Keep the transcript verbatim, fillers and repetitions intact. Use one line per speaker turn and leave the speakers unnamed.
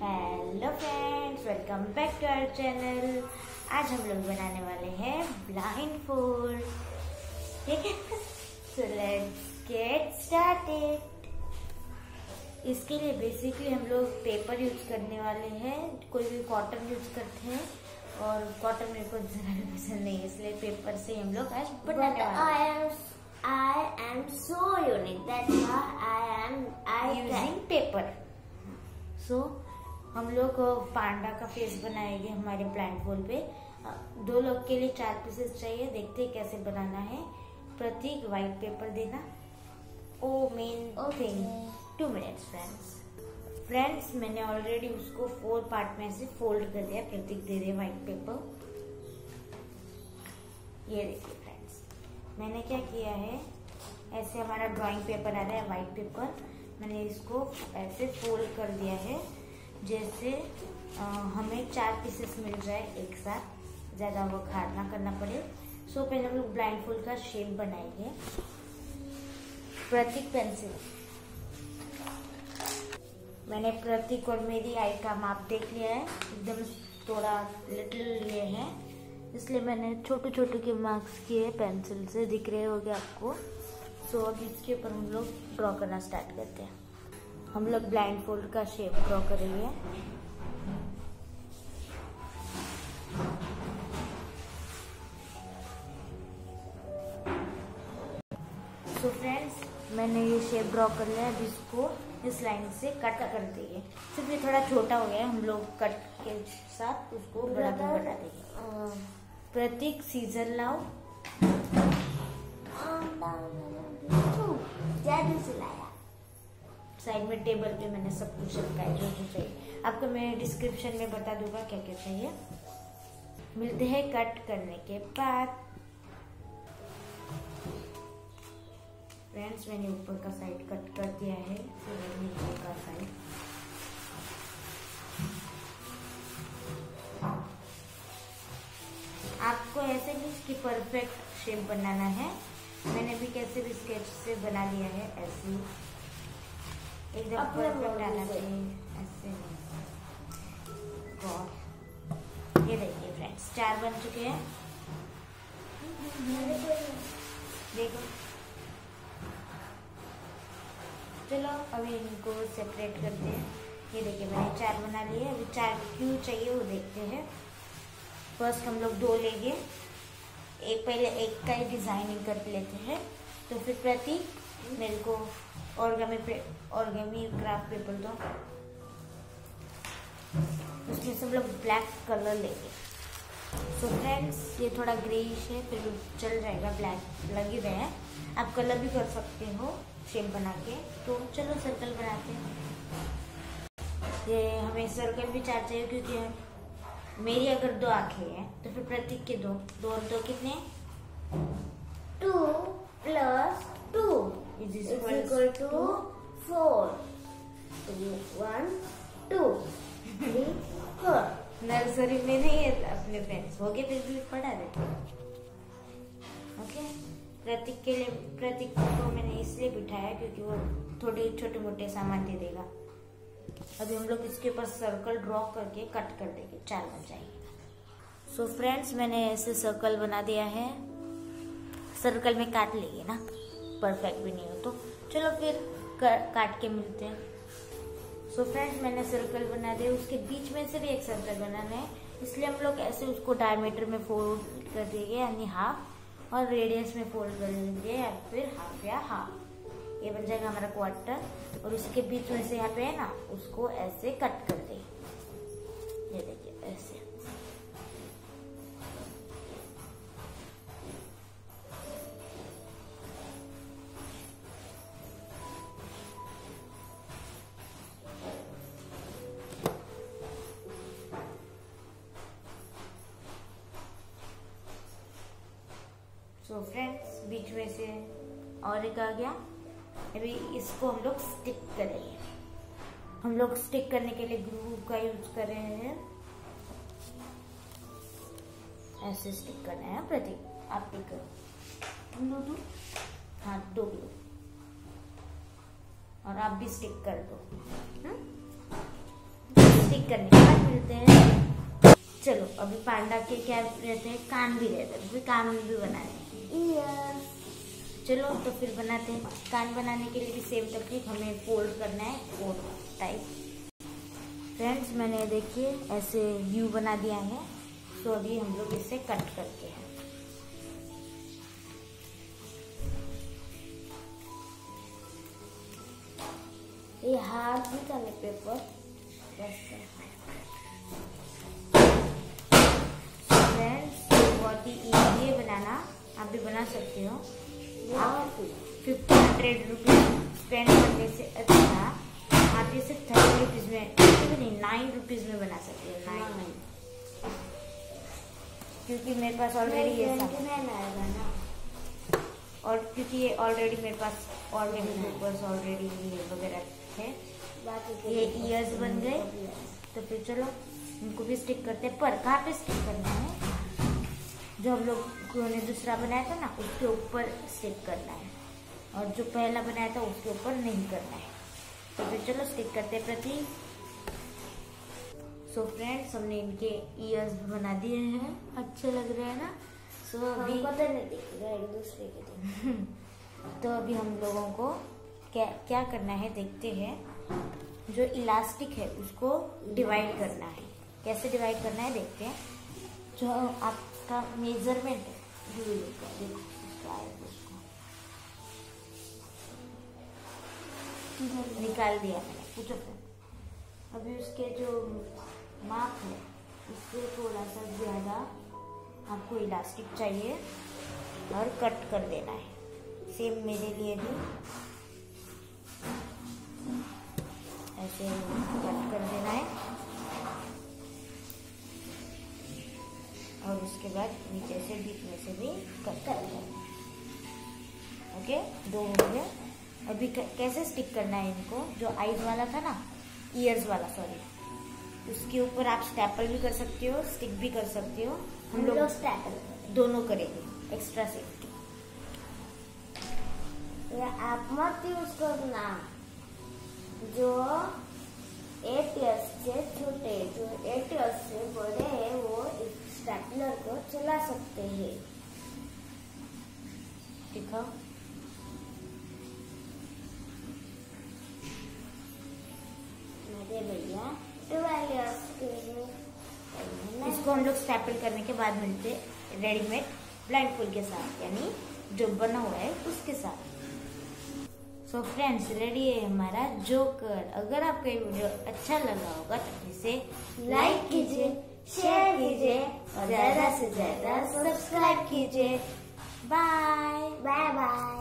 Hello friends, welcome back to our channel. आज हम लोग बनाने वाले हैं ब्लाइंड फोल्ड। ठीक है, सो लेट्स गेट स्टार्टेड। इसके लिए बेसिकली हम लोग पेपर यूज करने वाले हैं। कोई भी कॉटन यूज करते हैं और कॉटन मेरे को जरा भी पसंद नहीं है, इसलिए पेपर से हम लोग आज बनाने वाले हैं।
I am so unique. That's why I am I
using paper. So हम लोग पांडा का फेस बनाएंगे हमारे ब्लाइंड फोल्ड पे। दो लोग के लिए चार पीसेस चाहिए। देखते हैं कैसे बनाना है। प्रतीक व्हाइट पेपर देना। Oh main thing two minutes friends friends मैंने ऑलरेडी उसको फोर पार्ट में से फोल्ड कर दिया। प्रतीक दे दे व्हाइट पेपर। ये देखिए फ्रेंड्स, मैंने क्या किया है, ऐसे हमारा ड्राइंग पेपर आ रहा है व्हाइट पेपर। मैंने इसको ऐसे फोल्ड कर दिया है जैसे आ, हमें चार पीसेस मिल जाए एक साथ, ज्यादा वो हार्ड ना करना पड़े। सो पहले हम लोग ब्लाइंड फोल्ड का शेप बनाएंगे। प्रतीक पेंसिल, मैंने प्रतीक और मेरी आई का माप देख लिया है, एकदम थोड़ा लिटिल ये है, इसलिए मैंने छोटे छोटे के मार्क्स किए पेंसिल से। दिख रहे होंगे आपको। सो अब इसके ऊपर हम लोग ड्रॉ करना स्टार्ट करते हैं। हम लोग ब्लाइंड फोल्ड का शेप ड्रॉ करेंगे। सो फ्रेंड्स, मैंने ये शेप ड्रॉ कर लिया। अब इसको इस लाइन से कट कर देंगे। सिर्फ ये थोड़ा छोटा हो गया है, हम लोग कट के साथ उसको बड़ा भी बना देंगे। प्रतीक सीजर लाओ। साइड में टेबल पे मैंने सब कुछ रखा है जो जो चाहिए। आपको मैं डिस्क्रिप्शन में बता दूंगा क्या क्या चाहिए। मिलते हैं कट करने के बाद। फ्रेंड्स, मैंने ऊपर का साइड कट कर दिया है, फिर नीचे का साइड। आपको ऐसे नहीं इसकी परफेक्ट शेप बनाना है। मैंने भी कैसे भी स्केच से बना लिया है, ऐसे एकदम परफेक्ट आना चाहिए, ऐसे नहीं। ये देखिए फ्रेंड्स, चार बन चुके हैं। देखो, चलो अभी इनको सेपरेट करते हैं। ये देखिए मैंने चार बना लिए। अभी चार क्यों चाहिए वो देखते हैं। फर्स्ट हम लोग दो लेंगे। एक पहले एक का ही डिजाइनिंग कर लेते हैं। तो फिर प्रतीक मेरे को ऑर्गेमी पे ऑर्गेमी क्राफ्ट पेपर दो। उसमें सब लोग ब्लैक कलर लेंगे। सो फ्रेंड्स, ये थोड़ा ग्रेइश है, फिर भी चल जाएगा, ब्लैक लग ही रहे हैं। आप कलर भी कर सकते हो शेप बना के। तो चलो सर्कल बनाते हैं। ये हमें सर्कल भी चार चाहिए, क्योंकि मेरी अगर दो आंखें हैं तो फिर प्रतीक के दो दो और दो कितने?
Two plus two
is
equal to four. One two three four.
Nursery में नहीं है अपने फ्रेंड्स, हो गए फिर भी पढ़ा देते। ओके, प्रतीक के लिए प्रतीक को मैंने इसलिए बिठाया क्योंकि वो थोड़े छोटे मोटे सामान दे देगा। अभी हम लोग इसके ऊपर सर्कल ड्रॉ करके कट कर देंगे, चार बन जाएंगे। सो फ्रेंड्स, मैंने ऐसे सर्कल बना दिया है। सर्कल में काट लेंगे ना, परफेक्ट भी नहीं हो तो। चलो फिर काट के मिलते हैं। सो फ्रेंड्स, मैंने सर्कल बना दिया। उसके बीच में से भी एक सर्कल बनाना है, इसलिए हम लोग ऐसे उसको डायमीटर में फोल्ड कर देंगे, यानी हाफ, और रेडियस में फोल्ड कर देंगे, या फिर हाफ या हाफ। ये बन जाएगा हमारा क्वार्टर। और उसके बीच में से यहाँ पे है ना, उसको ऐसे कट कर दे। ये देखिए ऐसे। सो फ्रेंड्स, बीच में से और एक आ गया। अभी इसको हम लोग स्टिक करेंगे। हम लोग स्टिक करने के लिए ग्लू का यूज कर रहे हैं। ऐसे स्टिक करना है। प्रतीक, आप भी करो। ग्लू दो, हाँ दो ग्लू। और आप भी स्टिक कर दो। स्टिक करने के बाद मिलते हैं। चलो अभी पांडा के क्या रहते हैं, कान भी रहते हैं, फिर कान भी बनाने हैं। चलो तो फिर बनाते हैं। कान बनाने के लिए भी सेम टेक्निक, हमें फोल्ड करना है, फोल्ड टाइप। फ्रेंड्स मैंने देखिए ऐसे व्यू बना दिया है। तो अभी हम लोग इसे कट करते हैं।
ये हाथ भी करने पेपर
फ्रेंड्स बहुत ही इजी है बनाना, आप भी बना सकते हो। आप फिफ्टी हंड्रेड रुपीज स्पेंड करने से अच्छा आप इसे थर्टी रुपीज में नहीं नाइन रुपीज में बना सकते हो। नाइन, क्योंकि मेरे पास ऑलरेडी ये सब और क्योंकि ये ऑलरेडी मेरे पास ऑलरेडी पेपर्स ऑलरेडी ये वगैरह थे। ये ईयर्स बन गए। तो फिर चलो इनको भी स्टिक करते हैं। पर कहाँ पे स्टिक करना है, जो हम लोग ने दूसरा बनाया था ना उसके ऊपर स्टिक करना है, और जो पहला बनाया था उसके ऊपर नहीं करना है। तो फिर चलो स्टिक करते हैं प्रति। सो फ्रेंड्स हमने इनके ईयर्स बना दिए हैं, अच्छे लग रहे हैं ना। सो so, अभी
पता नहीं दिख रहा एक दूसरे के
तो अभी हम लोगों को क्या क्या करना है देखते हैं। जो इलास्टिक है उसको डिवाइड करना है। कैसे डिवाइड करना है देखते हैं। जो आपका मेजरमेंट है देखो उसको निकाल दिया मैंने, पूछो। अभी उसके जो माप है उससे थोड़ा सा ज्यादा आपको इलास्टिक चाहिए और कट कर देना है। सेम मेरे लिए भी ऐसे कट कर देना है, और उसके बाद नीचे से बीच में से भी कट कर देना है। ओके, दो हो गए। अभी कैसे स्टिक करना है इनको, जो आईज वाला था ना, ईयर्स वाला सॉरी, उसके ऊपर आप स्टैपल भी कर सकते हो, स्टिक भी कर सकते हो। हम लोग
स्टैपल
दोनों करेंगे एक्स्ट्रा सेफ्टी।
आप मत यूज करना। जो एट इयर्स से छोटे, जो एट इयर्स से बड़े हैं वो इस स्टैपलर को चला सकते हैं।
दिखाओ।
मेरे भैया ट्वेल्व इयर्स के हैं।
इसको हम लोग स्टैपल करने के बाद मिलते रेडीमेड ब्लाइंड फुल के साथ, यानी जो बना हुआ है उसके साथ। सो फ्रेंड्स रेडी है हमारा जोकर। अगर आपको ये वीडियो अच्छा लगा होगा तो इसे
लाइक कीजिए, शेयर कीजिए और ज्यादा से ज्यादा सब्सक्राइब कीजिए।
Bye
bye bye.